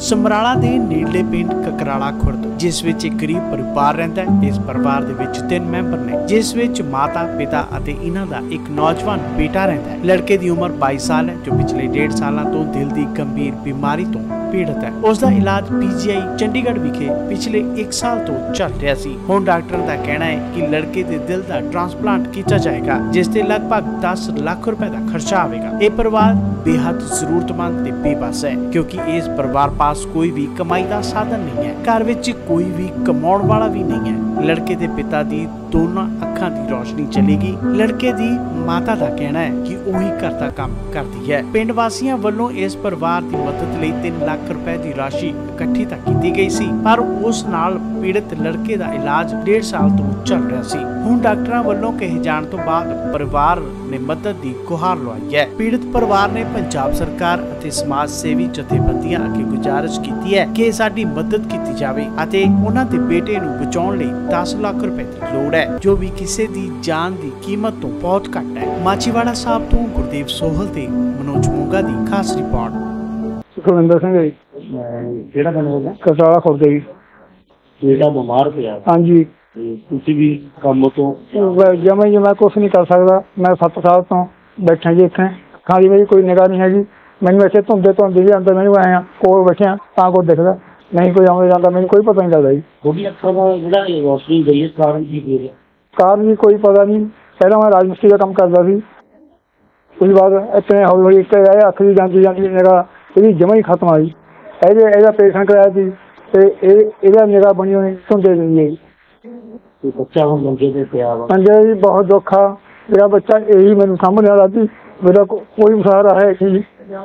ਸਮਰਾਲਾ ਦੇ ਨੇੜਲੇ ਪਿੰਡ ਕਕਰਾਲਾ ਖੁਰਦ जिस विच एक गरीब परिवार रहिंदा है। इस परिवार दे विच 3 मैंबर ने जिस विच माता पिता अते इन्हां दा एक नौजवान बेटा रहिंदा है। लड़के दी उम्र 22 साल है जो पिछले 1.5 साल तो दिल की गंभीर बीमारी तो पीड़ित है। उसका इलाज PGI चंडीगढ़ विखे पिछले 1 साल तो चल रहा सी। हुण डॉक्टर का कहना है कि लड़के दे दिल का ट्रांसप्लांट किया जाएगा जिस ते लगभग 10 लाख रुपए का खर्चा आवेगा। यह परिवार बेहद जरूरतमंद ते बेबस है क्योंकि इस परिवार पास कोई भी कमाई का साधन नहीं है। घर विच कोई भी कमाउण वाला भी नहीं है। लड़के दे पिता दी दोनों अखां दी रोशनी चलेगी। लड़के दी माता का कहना है कि वही घर का काम करती है। पिंड वासियों वालों इस परिवार की मदद लई 3 लाख रुपए की राशि इकट्ठी तक की गई सी पर उस नाल पीड़ित लड़के का इलाज 1.5 साल तो चल रहा सी। हुण डॉक्टरां वालों कहे जाण तो बाद परिवार ने मदद की गुहार लवाई है। पीड़ित परिवार ने पंजाब सरकार अते समाज सेवी जथेबंदियां अगे गुजारिश की है कि साडी मदद की जावे अते उन्हां दे बेटे नूं बचाउण लई 10 लाख रुपए की लोड़ है जो भी किसी दी जान की कीमत तो बहुत घट है। माछीवाड़ा साहब तो गुरदेव सोहल ते मनोज मोंगा दी खास रिपोर्ट। सुखविंदर सिंह जी ਕਿਹੜਾ ਪਿੰਡ ਹੋਗਾ ਕਕਰਾਲਾ ਖੁਰਦ ਜੀ। ਜਿਹੜਾ ਬਿਮਾਰ ਪਿਆ ਹਾਂਜੀ ਤੁਸੀਂ ਵੀ ਕੰਮ ਤੋਂ ਜਮਾਂ ਜੀ मैं कुछ नहीं कर सकता। मैं 7 साल तो बैठा जी इतने खाली मेरी कोई निगाह नहीं हैगी। मैंने वैसे धुंदे भी अंदर मैंने आया कोल बैठिया ਤਾਂ कोई दिखदा नहीं कोई आਉਂਦਾ ਜਾਂਦਾ ਮੈਨੂੰ कोई पता नहीं लगता जी। ਤੁਹਾਡੀ ਅੱਖਾਂ ਦਾ ਜਿਹੜਾ ਰੋਸ਼ਨੀ ਗਈ ਹੈ ਕਾਰਨ ਕੀ ਹੈ? कारण जी कोई पता नहीं। पहला मैं राजमिस्त्री का काम करता सी उसके बाद इतने हौली हौली इतने आए अख की जाती जाती निगाह ये जमा ही खत्म आई। ਇਹਦਾ ਆਪਰੇਸ਼ਨ कराया ਸੀ ਤੇ ਇਹਦਾ ਨਿਗਾਹ ਬਣੀ ਹੋਈ ਧੁੰਦੇ ਦੀ ਹੈ। ਬੱਚਾ ਹੁਣ ਮੰਜੇ ਤੇ ਪਿਆ ਵਾ। ਹਾਂਜੀ ਜੀ बहुत औखा मेरा बच्चा यही मैंने सामने वाला थी। मेरा कोई सहारा है कि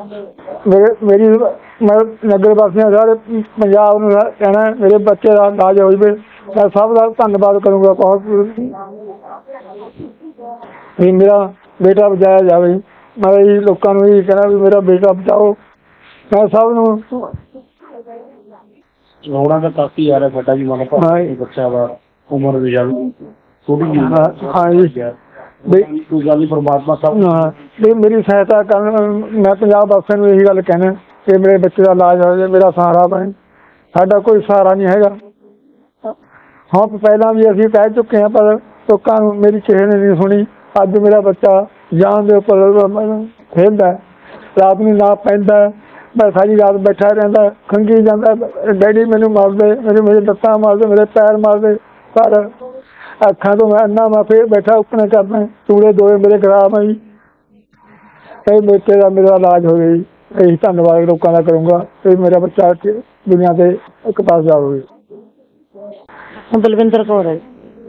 मेरी मैं नगर वासियों सारे पंजाब में कहना मेरे बच्चे का इलाज हो जाए। मैं सब का धन्यवाद करूँगा बहुत भी मेरा बेटा बचाया जाए। मैं लोगों को यही कहना भी मेरा बेटा बचाओ। मैं सब ਰੋਣਾ ਤਾਂ ਕਾਫੀ ਆ ਰਿਹਾ ਵੱਡਾ ਵੀ ਮਨ ਬੱਚਾ ਵਾ ਉਮਰ ਵੀ ਜ਼ਿਆਦਾ ਥੋੜੀ ਜਿਹੀ। हाँ जी ਕੋਈ ਗੱਲ ਨਹੀਂ परमात्मा सब मेरी सहायता कर। मैं पंजाब वासियों को यही गल कहना कि मेरे बच्चे का इलाज हो जाए मेरा सहारा बने। साडा कोई सहारा नहीं हैगा। हाँ पहला भी असीं कह चुके हैं पर लोगों को मेरी किसी ने नहीं सुनी। अज मेरा बच्चा जान के उपर खेलता रात में ना पैंदा मैं सारी रात बैठा रहता खंगी जाता डैडी मैनू मारदे मेरे लत्तां मारदे मेरे पैर मारदे पर अखा तो मैं अन्ना मैं फिर बैठा उकने करना चूड़े दोए मेरे खराब आई। बेटे का मेरा इलाज हो गई। यही धन्यवाद लोगों का करूँगा फिर मेरा बच्चा दुनिया से एक पास जाओगे। बलविंदर कौर है।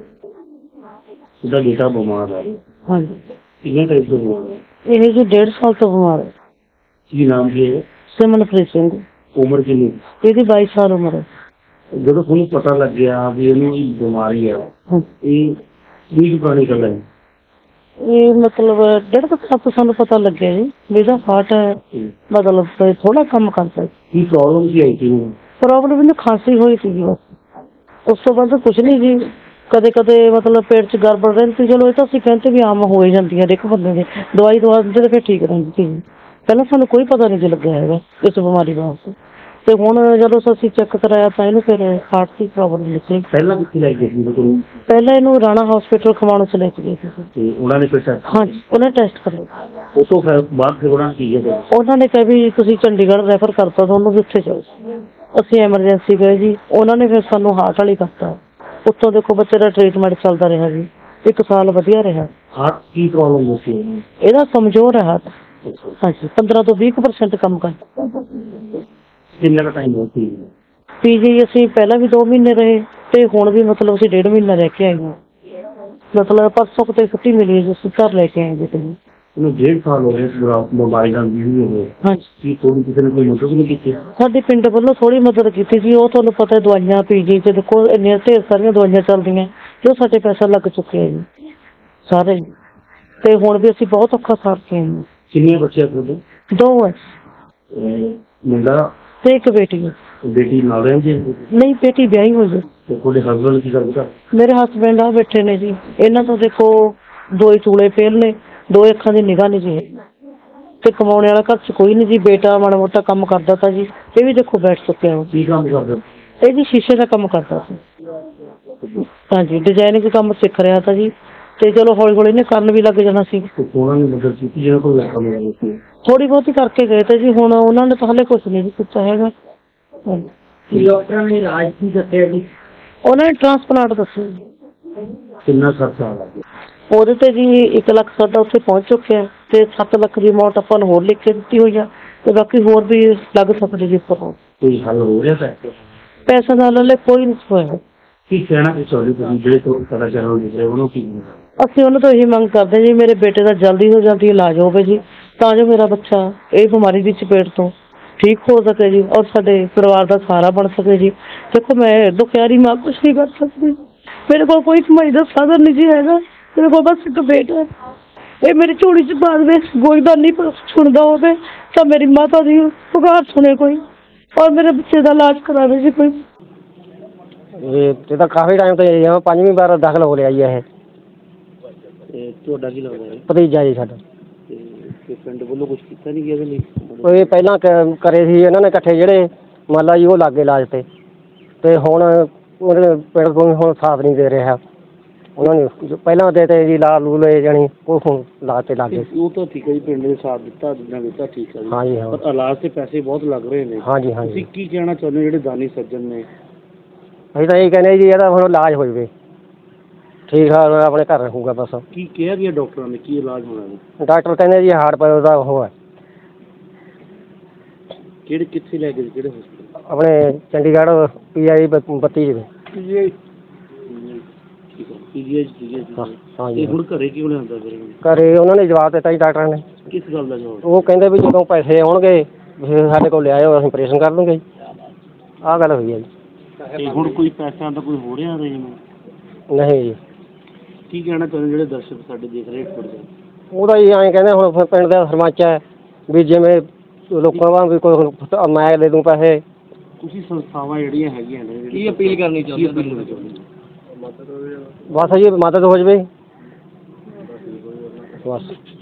बेटा बीमार है। हाँ जी कितने टाइप से बीमार है? ये जी 1.5 साल तो बीमार है। ਕੀ ਨਾਮ ਕੀ ਹੈ? सिमरनप्रीत सिंह। ਉਮਰ ਕਿੰਨੀ? ਇਹਦੀ 22 ਸਾਲ ਉਮਰ ਹੈ। ਜਦੋਂ ਤੁਹਾਨੂੰ ਪਤਾ ਲੱਗਿਆ ਵੀ ਇਹਨੂੰ ਬਿਮਾਰੀ ਹੈ ਇਹ ਕੀ ਪੁਰਾਣੀ ਗੱਲ ਹੈ? ਇਹ ਮਤਲਬ 1.5 ਸਾਲ ਤੋਂ ਸਾਨੂੰ ਪਤਾ ਲੱਗਿਆ ਜੀ ਵੀ ਇਹਦਾ ਹਾਰਟ ਮਤਲਬ ਥੋੜਾ ਕੰਮ ਕਰਦਾ ਹੈ। ਕੀ ਪ੍ਰੋਬਲਮ ਕੀ ਆਈ ਸੀ? ਪ੍ਰੋਬਲਮ ਇਹਨੂੰ ਖਾਂਸੀ ਹੋਈ ਸੀ ਬਸ ਉਸ ਤੋਂ ਬਾਅਦ ਕੁਛ ਨਹੀਂ ਜੀ। ਕਦੇ ਕਦੇ ਮਤਲਬ ਪੇਟ 'ਚ ਗੜਬੜ ਰਹਿੰਦੀ ਚਲੋ ਇਹ ਤਾਂ ਅਸੀਂ ਕਹਿੰਦੇ ਵੀ ਆਮ ਹੋ ਹੀ ਜਾਂਦੀ ਹੈ ਹਰੇਕ ਬੰਦੇ ਦੇ ਦਵਾਈ ਦਵਾ ਦਿੰਦੇ ਤੇ ਫਿਰ ਠੀਕ ਰਹਿੰਦੀ ਸੀ। ਪਹਿਲਾਂ ਸਾਨੂੰ ਕੋਈ ਪਤਾ ਨਹੀਂ ਜੀ ਲੱਗਿਆ ਹੈਗਾ ਇਸ ਬਿਮਾਰੀ ਵਾਸਤੇ ਤੇ ਹੁਣ ਜਦੋਂ ਅਸੀਂ ਚੈੱਕ ਕਰਾਇਆ ਤਾਂ ਇਹਨੂੰ ਫਿਰ ਹਾਰਟ ਦੀ ਪ੍ਰੋਬਲਮ ਨਿਕਲੀ। ਪਹਿਲਾਂ ਕਿੱਥੇ ਲੈ ਗਏ ਸੀ? ਪਹਿਲਾਂ ਇਹਨੂੰ ਰਾਣਾ ਹਸਪੀਟਲ ਖਮਾਣੋਂ ਚ ਲੈ ਕੇ ਗਏ ਸੀ ਤੇ ਉਹਨਾਂ ਨੇ ਫਿਰ ਹਾਂਜੀ ਉਹਨਾਂ ਟੈਸਟ ਕਰਾਏ। ਉਸ ਤੋਂ ਬਾਅਦ ਫਿਰ ਉਹਨਾਂ ਨੇ ਕੀ ਕੀਤਾ? ਉਹਨਾਂ ਨੇ ਕਿਹਾ ਵੀ ਤੁਸੀਂ ਚੰਡੀਗੜ੍ਹ ਰੈਫਰ ਕਰਤਾ ਤੁਹਾਨੂੰ ਵੀ ਉੱਥੇ ਜਾਓ। ਅਸੀਂ ਐਮਰਜੈਂਸੀ ਗਏ ਜੀ ਉਹਨਾਂ ਨੇ ਫਿਰ ਸਾਨੂੰ ਹਾਰਟ ਵਾਲੀ ਕਰਤਾ। ਉੱਥੋਂ ਦੇਖੋ ਬੱਚੇ ਦਾ ਟ੍ਰੀਟਮੈਂਟ ਚੱਲਦਾ ਰਿਹਾ ਜੀ 1 ਸਾਲ ਵਧੀਆ ਰਿਹਾ। ਹਾਰਟ ਕੀ ਪ੍ਰੋਬਲਮ ਸੀ? ਇਹਦਾ ਕਮਜ਼ੋਰ ਹੈ ਹਾਰਟ। ਹਾਂਜੀ 15 ਤੋਂ 20% ਕੰਮ ਕਰਦਾ। ਕਿੰਨਾ ਕੁ ਟਾਈਮ ਹੋ ਸੀ? PGI ਅਸੀਂ ਪਹਿਲਾਂ ਵੀ 2 ਮਹੀਨੇ ਰਹੇ ਤੇ ਹੁਣ ਵੀ ਮਤਲਬ ਅਸੀਂ 1.5 ਮਹੀਨਾ ਰਹਿ ਕੇ ਆਏ ਹਾਂ। ਮਤਲਬ ਪਰਸੋਂ ਕਿਤੇ ਛੁੱਟੀ ਮਿਲੀ ਹੈ ਅਸੀਂ ਘਰ ਲੈ ਕੇ ਆਏ ਜੀ। ਇਹਨੂੰ 1.5 ਸਾਲ ਹੋ ਗਏ ਮੋਬਾਈਲ ਨਾਲ ਵੀਡੀਓ ਹੋ ਹਾਂਜੀ ਕੀ ਥੋੜੀ ਕਿਸੇ ਨੇ ਕੋਈ ਮਦਦ ਨਹੀਂ ਕੀਤੀ? ਸਾਡੇ ਪਿੰਡ ਵੱਲੋਂ ਥੋੜੀ ਮਦਦ ਕੀਤੀ ਸੀ। ਉਹ ਤੁਹਾਨੂੰ ਪਤਾ ਦਵਾਈਆਂ PGI 'ਚ ਦੇਖੋ ਇੰਨੀਆਂ ਢੇਰ ਸਾਰੀਆਂ ਦਵਾਈਆਂ ਚੱਲਦੀਆਂ ਜੋ ਸਾਡੇ ਪੈਸਾ ਲੱਗ ਚੁੱਕੇ ਆ ਜੀ ਸਾਰੇ ਤੇ ਹੁਣ ਵੀ ਅਸੀਂ ਬਹੁਤ ਔਖਾ ਸਾਰ ਕੇ ਆਏ। ਕਿੰਨੇ ਬੱਚੇ ਆ ਤੁਹਾਡੇ? 2 ਹੈ ਮੁੰਡਾ ਤੇ ਇੱਕ ਬੇਟੀ ਹੈ। बेटी ਨਾਲ ਰਹਿੰਦੀ ਹੈ? ਨਹੀਂ ਬੇਟੀ ਵਿਆਹੀ ਹੋਈ ਹੈ। ਤੇ ਤੁਹਾਡੇ ਹਸਬੰਡ ਕੀ ਕਰਦੇ? ਮੇਰੇ ਹਸਬੈਂਡ ਆ ਬੈਠੇ ਨੇ ਜੀ। ਇਹਨਾਂ ਤੋਂ ਦੇਖੋ 2 ਹੀ ਚੂਲੇ ਫੇਲ ਨੇ 2 ਅੱਖਾਂ ਦੀ ਨਿਗਾਹ ਨਹੀਂ ਜੀ ਤੇ ਕਮਾਉਣੇ ਵਾਲਾ ਘਰ 'ਚ ਕੋਈ ਨਹੀਂ ਜੀ। ਬੇਟਾ ਮਾੜਾ ਮੋਟਾ ਕੰਮ ਕਰਦਾ ਤਾ ਜੀ, ਇਹ ਵੀ ਦੇਖੋ ਬੈਠ ਚੁੱਕਿਆ ਵਾ। ਕੀ ਕੰਮ ਕਰਦੇ? ਇਹ ਜੀ ਸ਼ੀਸ਼ੇ ਦਾ ਕੰਮ ਕਰਦਾ ਸੀ। ਹਾਂਜੀ, ਡਿਜ਼ਾਈਨਿੰਗ ਕੰਮ ਸਿੱਖ ਰਿਹਾ ਤਾ ਜੀ, ਤੇ ਚਲੋ ਹੌਲੀ ਹੌਲੀ ਇਹਨੇ ਕਰਨ ਵੀ ਲੱਗ ਜਾਣਾ ਸੀ। ਉਹਨਾਂ ਨੇ ਮਦਦ ਕੀਤੀ ਜਿਹੜਾ ਕੋਈ ਕੰਮ ਕਰ ਸੀ? ਥੋੜੀ ਬਹੁਤੀ ਕਰਕੇ ਗਏ ਤੇ ਜੀ, ਹੁਣ ਉਹਨਾਂ ਨੇ ਤਾਂ ਹਾਲੇ ਕੁਛ ਨਹੀਂ ਕੀਤਾ ਹੈਗਾ। ਡਾਕਟਰਾਂ ਨੇ ਇਲਾਜ ਕੀ ਦੱਸਿਆ ਜੀ? ਉਹਨਾਂ ਨੇ ਟ੍ਰਾਂਸਪਲਾਂਟ ਦੱਸਿਆ ਜੀ। ਕਿੰਨਾ ਖਰਚਾ ਆ ਗਿਆ? ਉਹਦੇ ਤੇ ਜੀ 1 ਲੱਖ ਸਾਡਾ ਉੱਥੇ ਪਹੁੰਚ ਚੁੱਕਿਆ, ਤੇ 7 ਲੱਖ ਦੀ ਅਮਾਊਂਟ ਆਪਾਂ ਨੂੰ ਹੋਰ ਲਿਖ ਕੇ ਦਿੱਤੀ ਹੋਈ ਆ, ਤੇ ਬਾਕੀ ਹੋਰ ਵੀ ਲੱਗ ਸਕਦੇ ਜੀ ਉੱਪਰ। ਕੋਈ ਹੱਲ ਹੋ ਰਿਹਾ ਪੈਸੇ? ਪੈਸਾ ਦਾ ਹਲੇ ਕੋਈ ਨਹੀਂ ਹੋਇਆ। ਕੀ ਕਹਿਣਾ ਚਾਹੁੰਦੇ ਤੁਸੀਂ ਜਿਹੜੇ ਤੋਂ ਤੁਹਾਡਾ ਚੈਨਲ ਦੇਖ ਰਹੇ ਉਹਨੂੰ? ਕੀ ਅਸੀਂ ਉਹਨਾਂ ਤੋਂ ਇਹੀ ਮੰਗ ਕਰਦੇ ਜੀ, ਮੇਰੇ ਬੇਟੇ ਦਾ ਜਲਦੀ ਤੋਂ ਜਲਦੀ ਇਲਾਜ ਹੋਵੇ ਜੀ, ਤਾਂ ਜੋ ਮੇਰਾ ਬੱਚਾ ਇਹ ਬਿਮਾਰੀ ਦੀ ਚਪੇਟ ਤੋਂ ਠੀਕ ਹੋ ਸਕੇ ਜੀ, ਔਰ ਸਾਡੇ ਪਰਿਵਾਰ ਦਾ ਸਹਾਰਾ ਬਣ ਸਕੇ ਜੀ। ਦੇਖੋ ਮੈਂ ਦੁਖਿਆਰੀ ਮਾਂ ਕੁਛ ਨਹੀਂ ਕਰ ਸਕਦੀ, ਮੇਰੇ ਕੋਲ ਕੋਈ ਕਮਾਈ ਦਾ ਸਾਧਨ ਨਹੀਂ ਜੀ ਹੈਗਾ। ਮੇਰੇ ਕੋਲ ਬਸ ਇੱਕ ਬੇਟਾ ਹੈ, ਇਹ ਮੇਰੀ ਝੋਲੀ 'ਚ ਪਾ ਦੇਵੇ, ਗੋਈਦਾਨੀ ਸੁਣਦਾ ਹੋਵੇ ਤਾਂ ਮੇਰੀ ਮਾਤਾ ਦੀ ਪੁਕਾਰ ਸੁਣੇ ਕੋਈ, ਔਰ ਮੇਰੇ ਬੱਚੇ ਦਾ ਇਲਾਜ ਕਰਾਵੇ ਜੀ ਕੋਈ। ਇਹ ਤਾਂ ਕਾਫੀ ਟਾਈਮ ਤੋਂ ਇਹ 5ਵੀਂ ਵਾਰ ਦਾਖਲ ਹੋ ਰਿਹਾ ਜੀ। ਇਹ ਤੁਹਾਡਾ ਕੀ ਲੱਗਦਾ ਹੈ? ਭਤੀਜਾ ਜੀ ਸਾਡਾ। ਤੇ ਪਿੰਡ ਵੱਲੋਂ ਕੁਝ ਕੀਤਾ ਨਹੀਂ ਗਿਆ ਇਹਦੇ ਲਈ? ਇਹ ਪਹਿਲਾਂ ਕਰੇ ਸੀ ਇਹਨਾਂ ਨੇ ਇਕੱਠੇ, ਜਿਹੜੇ ਮੰਨ ਲਾ ਜੀ ਉਹ ਲਾਗੇ ਇਲਾਜ ਤੇ ਹੁਣ ਉਹਨੇ ਪਿੰਡ ਤੋਂ ਹੁਣ ਸਾਥ ਨਹੀਂ ਦੇ ਰਿਹਾ। ਉਹਨਾਂ ਨੇ ਪਹਿਲਾਂ ਦੇ ਤੇ ਜੀ ਲਾ ਲੂ ਲਏ ਜਾਣੀ, ਉਹ ਹੁਣ ਲਾ ਤੇ ਲੱਗੇ। ਉਹ ਤਾਂ ਠੀਕ ਹੈ ਜੀ, ਪਿੰਡ ਨੇ ਸਾਥ ਦਿੱਤਾ, ਜਿੰਨਾ ਦਿੱਤਾ ਠੀਕ ਹੈ ਜੀ। ਹਾਂਜੀ ਹਾਂ। ਪਰ ਇਲਾਜ ਤੇ ਪੈਸੇ ਬਹੁਤ ਲੱਗ ਰਹੇ ਨੇ। ਹਾਂਜੀ ਹਾਂਜੀ। ਤੁਸੀਂ ਕੀ ਕਹਿਣਾ ਚਾਹੁੰਦੇ ਹੋ ਜਿਹੜੇ ਦਾਨੀ ਸੱਜਣ ਨੇ? ਅਸੀਂ ਤਾਂ ਇਹ ਕਹਿੰਦੇ ਜੀ ਇਹਦਾ ਹੁਣ ਇਲਾਜ ਹੋ ਜਾਵੇ, ਠੀਕ ਆ, ਆਪਣੇ ਘਰ ਰਹੂਗਾ ਬਸ। ਕੀ ਕਿਹਾ ਗਿਆ ਡਾਕਟਰਾਂ ਨੇ, ਕੀ ਇਲਾਜ ਹੋਣਾ ਜੀ? ਡਾਕਟਰ ਕਹਿੰਦੇ ਜੀ ਹਾਰਟ ਪੈਰ ਦਾ ਉਹ ਹੈ। ਕਿੱਥੇ ਲੈ ਗਏ, ਕਿਹੜੇ ਹਸਪਤਾਲ? ਆਪਣੇ ਚੰਡੀਗੜ੍ਹ PI 32 ਜੀ। ਹਾਂਜੀ। ਹੁਣ ਘਰੇ ਕਿਉਂ ਲਿਆਂਦਾ ਫਿਰ? ਘਰੇ ਉਹਨਾਂ ਨੇ ਜਵਾਬ ਦਿੱਤਾ ਜੀ ਡਾਕਟਰਾਂ ਨੇ। ਕਿਸ ਗੱਲ ਦਾ ਜਵਾਬ? ਉਹ ਕਹਿੰਦੇ ਵੀ ਜਦੋਂ ਪੈਸੇ ਆਉਣਗੇ ਫਿਰ ਸਾਡੇ ਕੋਲ ਲਿਆਇਓ, ਅਸੀਂ ਆਪਰੇਸ਼ਨ ਕਰ ਲੂੰਗੇ ਜੀ। ਆਹ ਗੱਲ ਹੋਈ ਹੈ ਜੀ। ਤੇ ਹੁਣ ਕੋਈ ਪੈਸਿਆਂ ਦਾ ਕੋਈ ਹੋ ਰਿਹਾ ਅਰੇਂਜਮੈਂਟ? ਨਹੀਂ ਜੀ। ਕੀ ਕਹਿਣਾ ਚਾਹੁੰਦੇ ਜਿਹੜੇ ਦਰਸ਼ਕ ਸਾਡੇ ਦੇਖ ਰਹੇ ਨੇ? ਉਹਦਾ ਜੀ ਐਂ ਕਹਿੰਦੇ ਹੁਣ ਪਿੰਡ ਦਾ ਸਰਪੰਚ ਹੈ ਵੀ ਜਿਵੇਂ ਲੋਕਾਂ ਵਾਂਗ ਵੀ ਕੋਈ ਮੈਂ ਦੇ ਦੂੰ ਪੈਸੇ। ਤੁਸੀਂ ਸੰਸਥਾਵਾਂ ਜਿਹੜੀਆਂ ਹੈਗੀਆਂ ਨੇ, ਕੀ ਅਪੀਲ ਕਰਨੀ ਚਾਹੁੰਦੇ? ਬਸ ਜੀ ਮਦਦ ਹੋ ਜਾਵੇ ਬਸ।